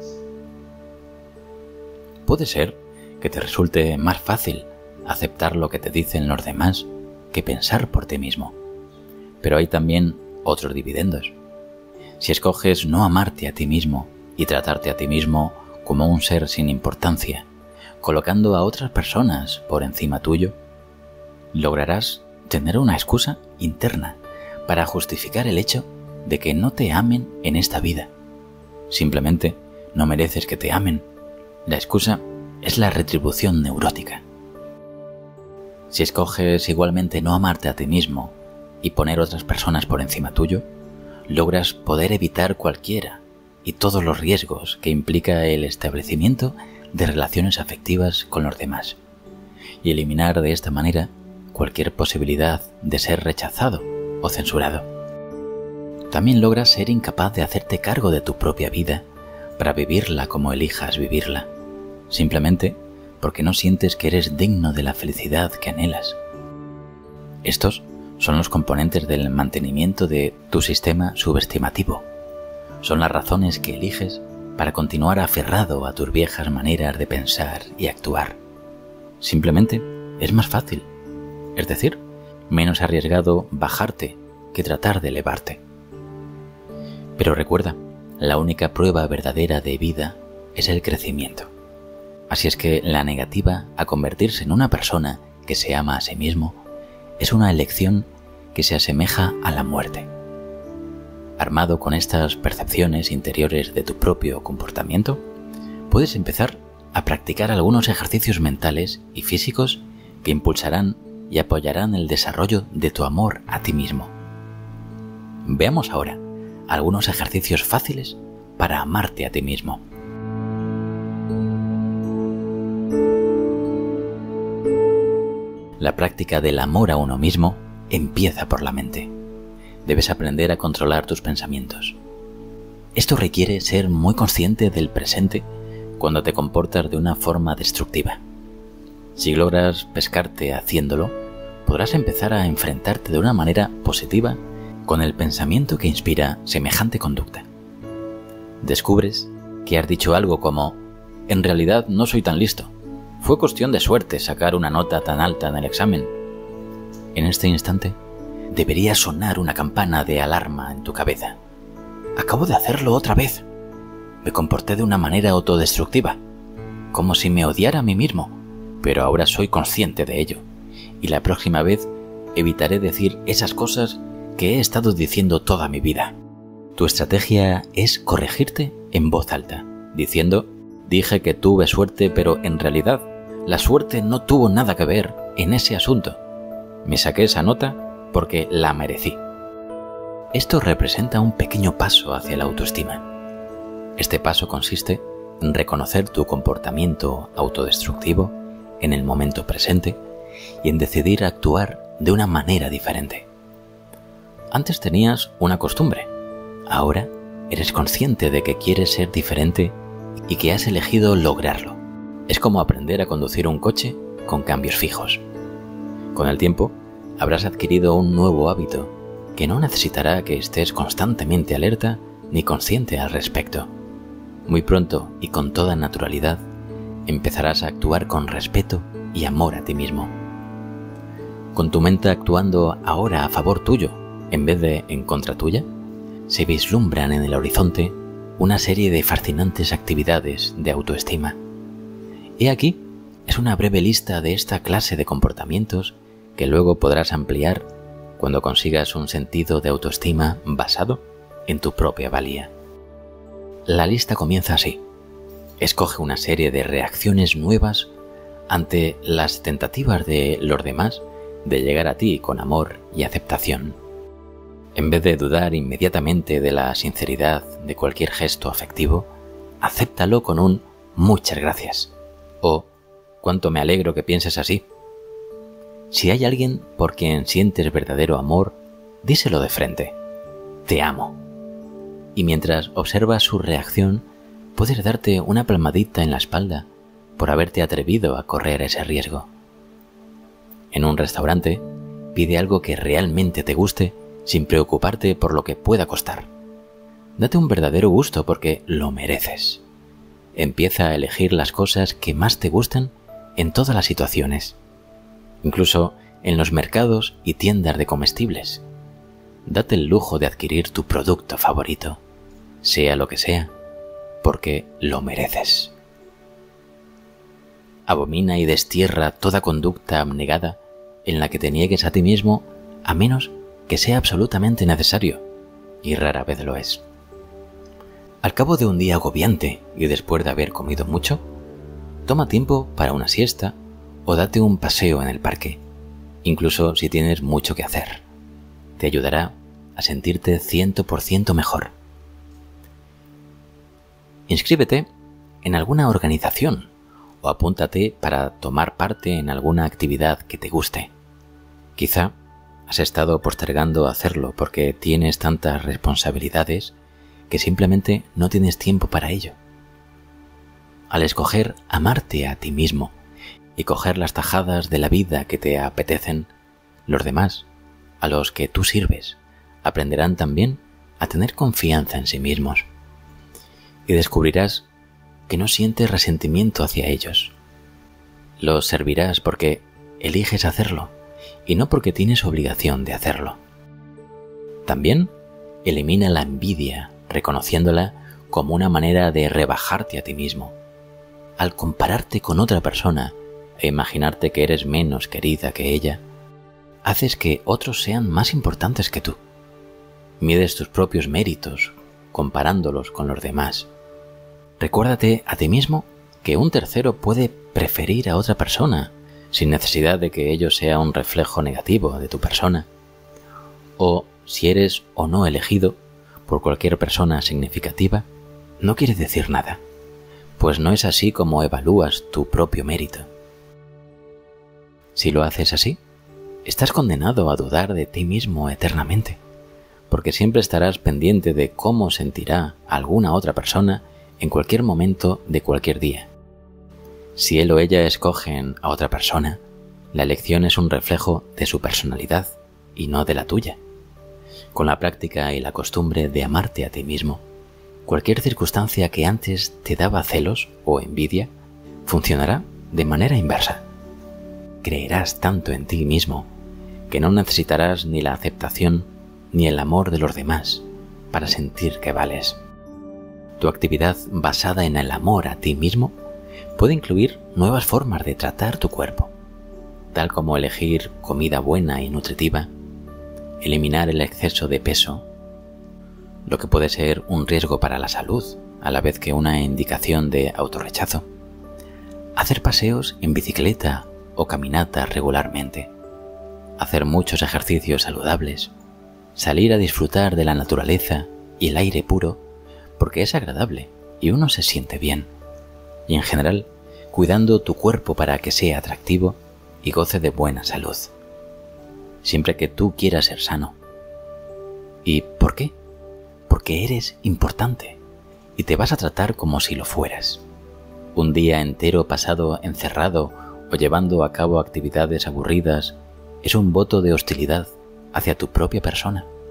Puede ser que te resulte más fácil aceptar lo que te dicen los demás que pensar por ti mismo. Pero hay también otros dividendos. Si escoges no amarte a ti mismo y tratarte a ti mismo como un ser sin importancia, colocando a otras personas por encima tuyo, lograrás tener una excusa interna para justificar el hecho de que no te amen en esta vida. Simplemente no mereces que te amen. La excusa es la retribución neurótica. Si escoges igualmente no amarte a ti mismo y poner otras personas por encima tuyo, logras poder evitar cualquiera y todos los riesgos que implica el establecimiento de relaciones afectivas con los demás y eliminar de esta manera cualquier posibilidad de ser rechazado o censurado. También logras ser incapaz de hacerte cargo de tu propia vida para vivirla como elijas vivirla, simplemente porque no sientes que eres digno de la felicidad que anhelas. Estos son los componentes del mantenimiento de tu sistema subestimativo. Son las razones que eliges para continuar aferrado a tus viejas maneras de pensar y actuar. Simplemente es más fácil, es decir, menos arriesgado bajarte que tratar de elevarte. Pero recuerda, la única prueba verdadera de vida es el crecimiento. Así es que la negativa a convertirse en una persona que se ama a sí mismo es una elección que se asemeja a la muerte. Armado con estas percepciones interiores de tu propio comportamiento, puedes empezar a practicar algunos ejercicios mentales y físicos que impulsarán y apoyarán el desarrollo de tu amor a ti mismo. Veamos ahora algunos ejercicios fáciles para amarte a ti mismo. La práctica del amor a uno mismo empieza por la mente. Debes aprender a controlar tus pensamientos. Esto requiere ser muy consciente del presente cuando te comportas de una forma destructiva. Si logras pescarte haciéndolo, podrás empezar a enfrentarte de una manera positiva con el pensamiento que inspira semejante conducta. Descubres que has dicho algo como: en realidad no soy tan listo. Fue cuestión de suerte sacar una nota tan alta en el examen. En este instante, debería sonar una campana de alarma en tu cabeza. Acabo de hacerlo otra vez. Me comporté de una manera autodestructiva, como si me odiara a mí mismo, pero ahora soy consciente de ello, y la próxima vez evitaré decir esas cosas que he estado diciendo toda mi vida. Tu estrategia es corregirte en voz alta, diciendo: dije que tuve suerte, pero en realidad la suerte no tuvo nada que ver en ese asunto. Me saqué esa nota porque la merecí. Esto representa un pequeño paso hacia la autoestima. Este paso consiste en reconocer tu comportamiento autodestructivo en el momento presente y en decidir actuar de una manera diferente. Antes tenías una costumbre. Ahora eres consciente de que quieres ser diferente y que has elegido lograrlo. Es como aprender a conducir un coche con cambios fijos. Con el tiempo, habrás adquirido un nuevo hábito que no necesitará que estés constantemente alerta ni consciente al respecto. Muy pronto y con toda naturalidad, empezarás a actuar con respeto y amor a ti mismo. Con tu mente actuando ahora a favor tuyo, en vez de en contra tuya, se vislumbran en el horizonte una serie de fascinantes actividades de autoestima. He aquí, es una breve lista de esta clase de comportamientos que luego podrás ampliar cuando consigas un sentido de autoestima basado en tu propia valía. La lista comienza así. Escoge una serie de reacciones nuevas ante las tentativas de los demás de llegar a ti con amor y aceptación. En vez de dudar inmediatamente de la sinceridad de cualquier gesto afectivo, acéptalo con un «muchas gracias» o «cuánto me alegro que pienses así». Si hay alguien por quien sientes verdadero amor, díselo de frente. «Te amo». Y mientras observas su reacción, puedes darte una palmadita en la espalda por haberte atrevido a correr ese riesgo. En un restaurante, pide algo que realmente te guste sin preocuparte por lo que pueda costar. Date un verdadero gusto porque lo mereces. Empieza a elegir las cosas que más te gustan en todas las situaciones, incluso en los mercados y tiendas de comestibles. Date el lujo de adquirir tu producto favorito, sea lo que sea, porque lo mereces. Abomina y destierra toda conducta abnegada en la que te niegues a ti mismo a menos que sea absolutamente necesario, y rara vez lo es. Al cabo de un día agobiante y después de haber comido mucho, toma tiempo para una siesta o date un paseo en el parque, incluso si tienes mucho que hacer. Te ayudará a sentirte 100% mejor. Inscríbete en alguna organización o apúntate para tomar parte en alguna actividad que te guste. Quizá has estado postergando hacerlo porque tienes tantas responsabilidades que simplemente no tienes tiempo para ello. Al escoger amarte a ti mismo y coger las tajadas de la vida que te apetecen, los demás, a los que tú sirves, aprenderán también a tener confianza en sí mismos. Y descubrirás que no sientes resentimiento hacia ellos. Los servirás porque eliges hacerlo y no porque tienes obligación de hacerlo. También elimina la envidia, reconociéndola como una manera de rebajarte a ti mismo. Al compararte con otra persona e imaginarte que eres menos querida que ella, haces que otros sean más importantes que tú. Mides tus propios méritos comparándolos con los demás. Recuérdate a ti mismo que un tercero puede preferir a otra persona sin necesidad de que ello sea un reflejo negativo de tu persona. O si eres o no elegido por cualquier persona significativa, no quiere decir nada, pues no es así como evalúas tu propio mérito. Si lo haces así, estás condenado a dudar de ti mismo eternamente, porque siempre estarás pendiente de cómo sentirá alguna otra persona en cualquier momento de cualquier día. Si él o ella escogen a otra persona, la elección es un reflejo de su personalidad y no de la tuya. Con la práctica y la costumbre de amarte a ti mismo, cualquier circunstancia que antes te daba celos o envidia funcionará de manera inversa. Creerás tanto en ti mismo que no necesitarás ni la aceptación ni el amor de los demás para sentir que vales. Tu actividad basada en el amor a ti mismo puede incluir nuevas formas de tratar tu cuerpo, tal como elegir comida buena y nutritiva, eliminar el exceso de peso, lo que puede ser un riesgo para la salud, a la vez que una indicación de autorrechazo, hacer paseos en bicicleta o caminatas regularmente, hacer muchos ejercicios saludables, salir a disfrutar de la naturaleza y el aire puro porque es agradable y uno se siente bien, y en general cuidando tu cuerpo para que sea atractivo y goce de buena salud, siempre que tú quieras ser sano. ¿Y por qué? Porque eres importante y te vas a tratar como si lo fueras. Un día entero pasado encerrado o llevando a cabo actividades aburridas es un voto de hostilidad hacia tu propia persona.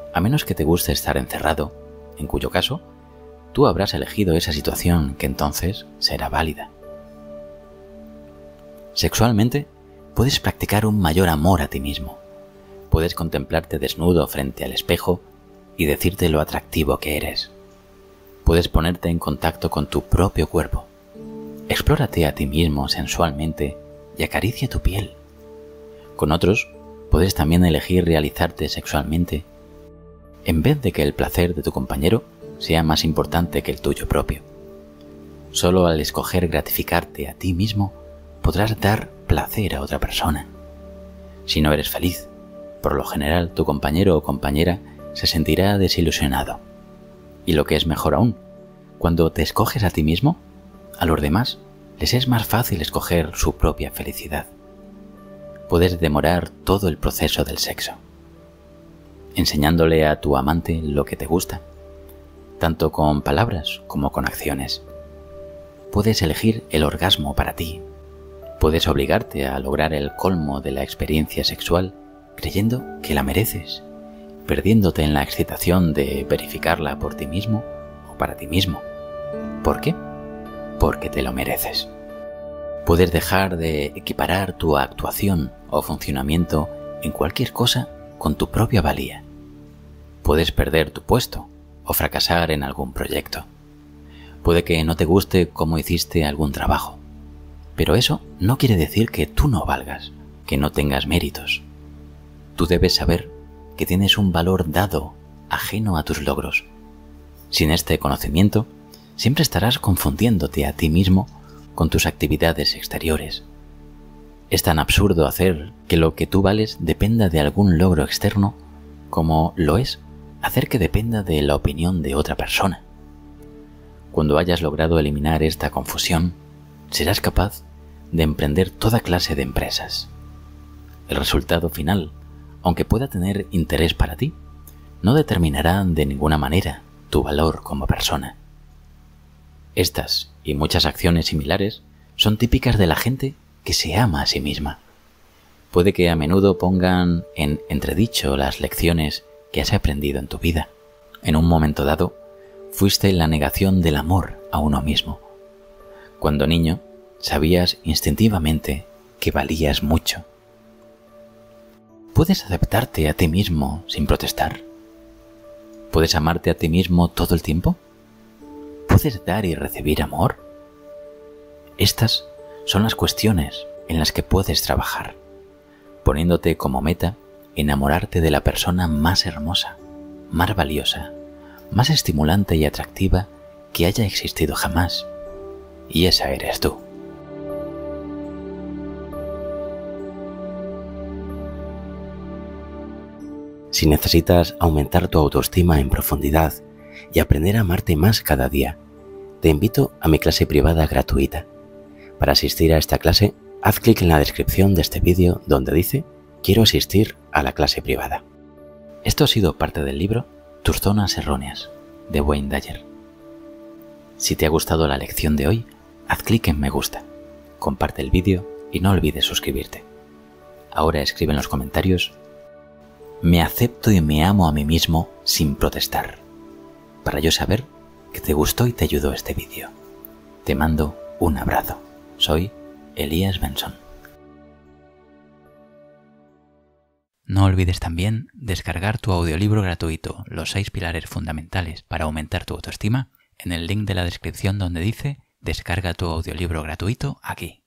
a menos que te guste estar encerrado, en cuyo caso, tú habrás elegido esa situación que entonces será válida. Sexualmente, puedes practicar un mayor amor a ti mismo. Puedes contemplarte desnudo frente al espejo y decirte lo atractivo que eres. Puedes ponerte en contacto con tu propio cuerpo. Explórate a ti mismo sensualmente y acaricia tu piel. Con otros, puedes también elegir realizarte sexualmente en vez de que el placer de tu compañero sea más importante que el tuyo propio. Solo al escoger gratificarte a ti mismo podrás dar placer a otra persona. Si no eres feliz, por lo general tu compañero o compañera se sentirá desilusionado. Y lo que es mejor aún, cuando te escoges a ti mismo, a los demás les es más fácil escoger su propia felicidad. Puedes demorar todo el proceso del sexo, enseñándole a tu amante lo que te gusta, tanto con palabras como con acciones. Puedes elegir el orgasmo para ti. Puedes obligarte a lograr el colmo de la experiencia sexual creyendo que la mereces, perdiéndote en la excitación de verificarla por ti mismo o para ti mismo. ¿Por qué? Porque te lo mereces. Puedes dejar de equiparar tu actuación o funcionamiento en cualquier cosa con tu propia valía. Puedes perder tu puesto o fracasar en algún proyecto. Puede que no te guste cómo hiciste algún trabajo, pero eso no quiere decir que tú no valgas, que no tengas méritos. Tú debes saber que tienes un valor dado, ajeno a tus logros. Sin este conocimiento, siempre estarás confundiéndote a ti mismo con tus actividades exteriores. Es tan absurdo hacer que lo que tú vales dependa de algún logro externo como lo es hacer que dependa de la opinión de otra persona. Cuando hayas logrado eliminar esta confusión, serás capaz de emprender toda clase de empresas. El resultado final, aunque pueda tener interés para ti, no determinará de ninguna manera tu valor como persona. Estas y muchas acciones similares son típicas de la gente que se ama a sí misma. Puede que a menudo pongan en entredicho las lecciones que has aprendido en tu vida. En un momento dado, fuiste la negación del amor a uno mismo. Cuando niño, sabías instintivamente que valías mucho. ¿Puedes aceptarte a ti mismo sin protestar? ¿Puedes amarte a ti mismo todo el tiempo? ¿Puedes dar y recibir amor? Estas son las cuestiones en las que puedes trabajar, poniéndote como meta enamorarte de la persona más hermosa, más valiosa, más estimulante y atractiva que haya existido jamás. Y esa eres tú. Si necesitas aumentar tu autoestima en profundidad y aprender a amarte más cada día, te invito a mi clase privada gratuita. Para asistir a esta clase, haz clic en la descripción de este vídeo donde dice «Quiero asistir a la clase privada». Esto ha sido parte del libro Tus zonas erróneas, de Wayne Dyer. Si te ha gustado la lección de hoy, haz clic en me gusta, comparte el vídeo y no olvides suscribirte. Ahora escribe en los comentarios «Me acepto y me amo a mí mismo sin protestar», para yo saber que te gustó y te ayudó este vídeo. Te mando un abrazo. Soy Elías Benson. No olvides también descargar tu audiolibro gratuito, Los 6 pilares fundamentales para aumentar tu autoestima, en el link de la descripción donde dice «Descarga tu audiolibro gratuito aquí».